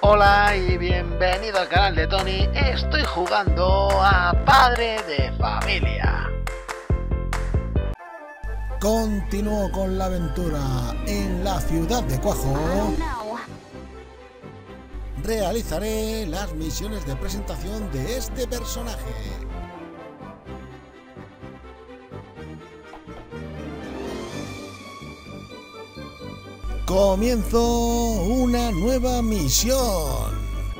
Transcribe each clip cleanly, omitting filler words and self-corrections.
Hola y bienvenido al canal de Tony. Estoy jugando a Padre de Familia. Continúo con la aventura en la ciudad de Quahog. Realizaré las misiones de presentación de este personaje. Comienzo una nueva misión.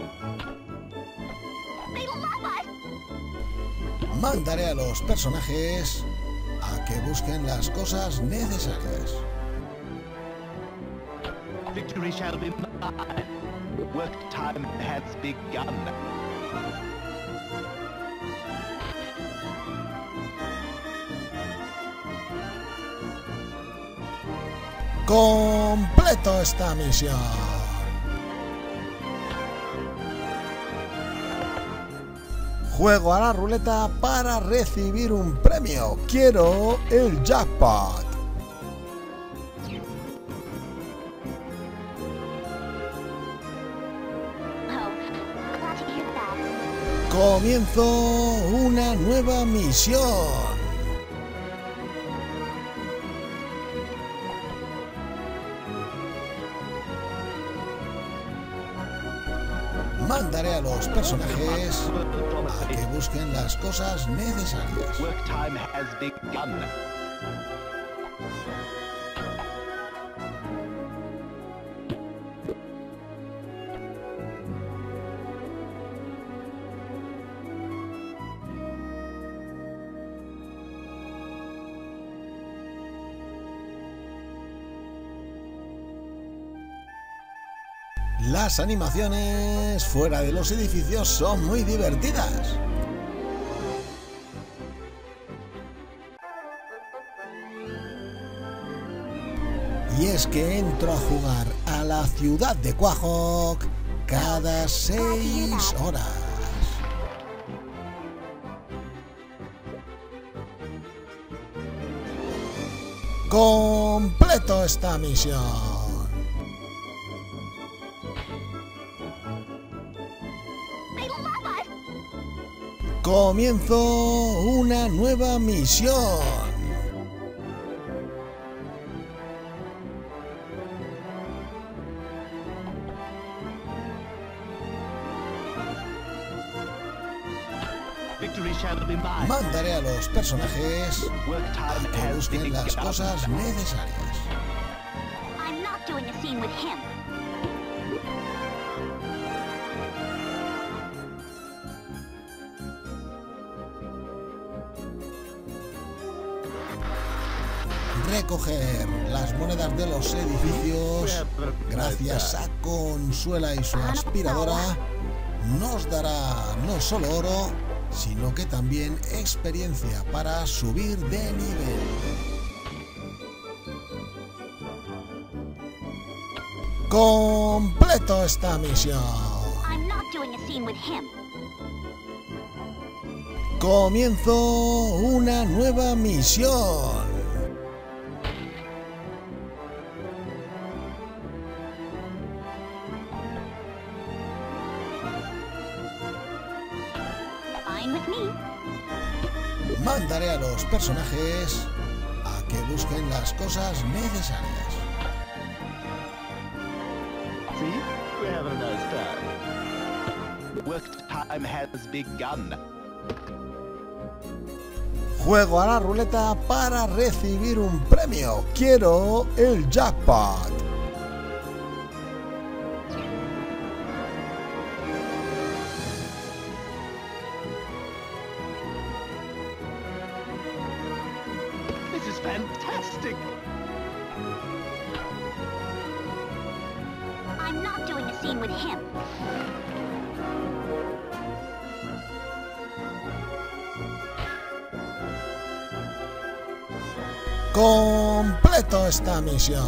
Mandaré a los personajes a que busquen las cosas necesarias. Victory shall be mine. Work time has begun. Completo esta misión. Juego a la ruleta para recibir un premio. Quiero el jackpot. Comienzo una nueva misión. Mandaré a los personajes a que busquen las cosas necesarias. Work time has begun. Las animaciones fuera de los edificios son muy divertidas. Y es que entro a jugar a la ciudad de Quahog cada 6 horas. Completo esta misión. Comienzo una nueva misión. Victory shall be mine. Mandaré a los personajes Work a time que has busquen las begun. cosas necesarias. I'm not doing a scene with him. Recoger las monedas de los edificios, gracias a Consuela y su aspiradora, nos dará no solo oro, sino que también experiencia para subir de nivel. Completo esta misión. I'm not doing a scene with him. Comienzo una nueva misión. Fine with me. Mandaré a los personajes a que busquen las cosas necesarias. See? We're having a nice time. Work time has begun. Juego a la ruleta para recibir un premio. Quiero el jackpot. This is fantastic. I'm not doing a scene with him. Completo esta misión.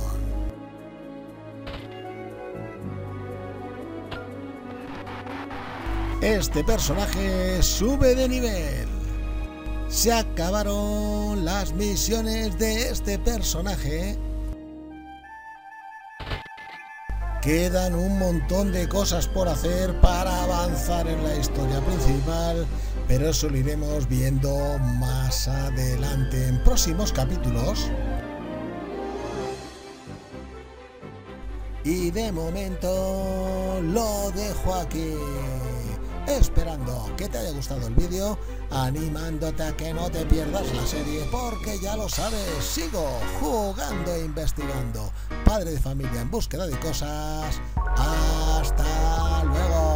Este personaje sube de nivel. Se acabaron las misiones de este personaje, Quedan un montón de cosas por hacer para avanzar en la historia principal, pero eso lo iremos viendo más adelante en próximos capítulos. Y de momento lo dejo aquí, esperando que te haya gustado el vídeo, animándote a que no te pierdas la serie, porque ya lo sabes, sigo jugando e investigando. Padre de familia en búsqueda de cosas. Hasta luego.